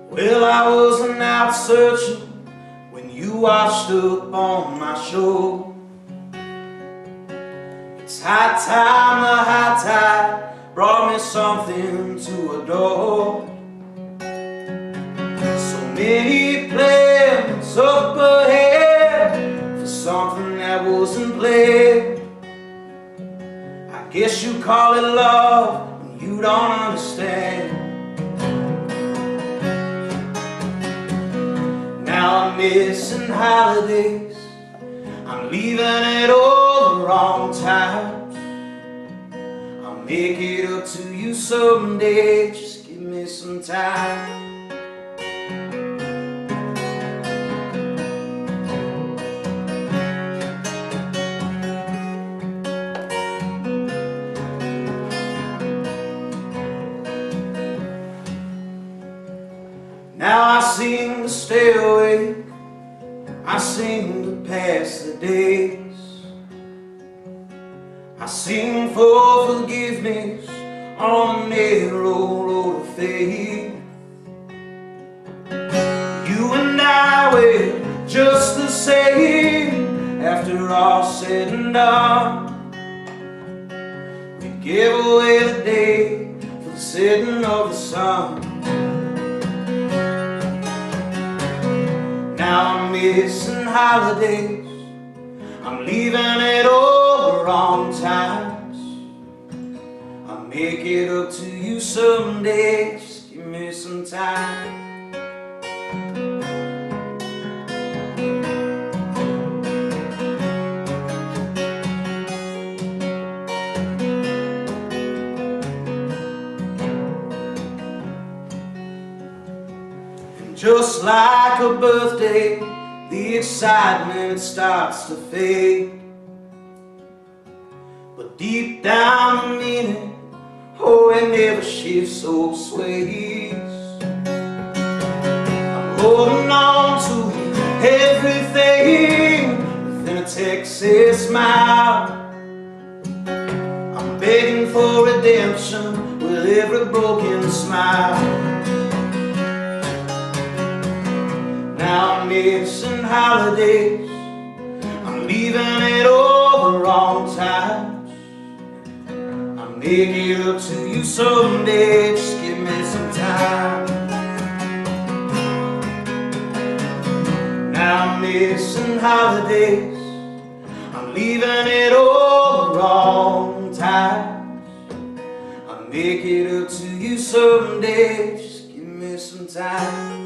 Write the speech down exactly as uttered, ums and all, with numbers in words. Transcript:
Well, I wasn't out searching when you washed up on my shore. It's high time the high tide brought me something to adore. So many plans up ahead for something that wasn't planned. I guess you call it love when you don't understand. Now I'm missing holidays, I'm leaving at all the wrong times. I'll make it up to you someday, just give me some time. Now I seem to stay awake, I seem to pass the days, I sing for forgiveness on a narrow road of faith. You and I were just the same after all said and done. We gave away the day for the setting of the sun. Now I'm missing holidays, I'm leaving at all the wrong times. I'll make it up to you someday, just give me some time. Just like a birthday, the excitement starts to fade, but deep down the meaning, oh, it never shifts or sways. I'm holding on to everything within a Texas smile. I'm begging for redemption with every broken smile. Now I'm missing holidays, I'm leaving at all the wrong times. I'll make it up to you someday, just give me some time. Now I'm missing holidays, I'm leaving at all the wrong times. I'll make it up to you someday, just give me some time.